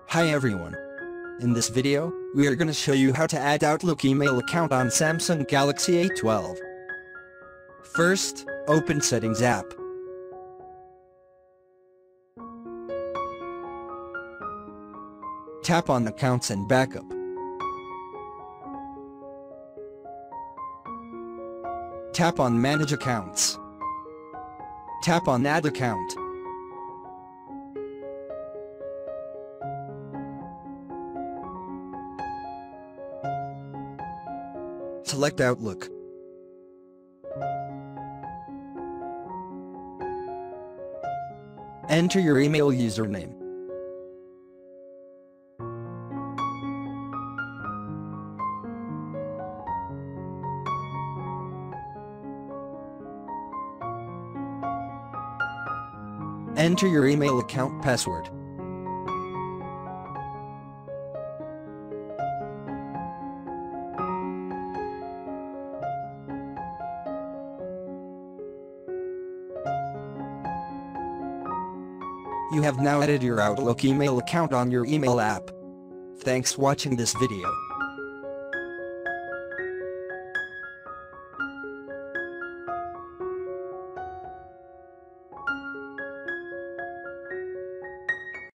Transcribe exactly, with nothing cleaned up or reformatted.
Hi everyone. In this video, we are going to show you how to add Outlook email account on Samsung Galaxy A twelve. First, open Settings app. Tap on Accounts and Backup. Tap on Manage Accounts. Tap on Add Account. Select Outlook. Enter your email username. Enter your email account password. You have now added your Outlook email account on your email app. Thanks for watching this video.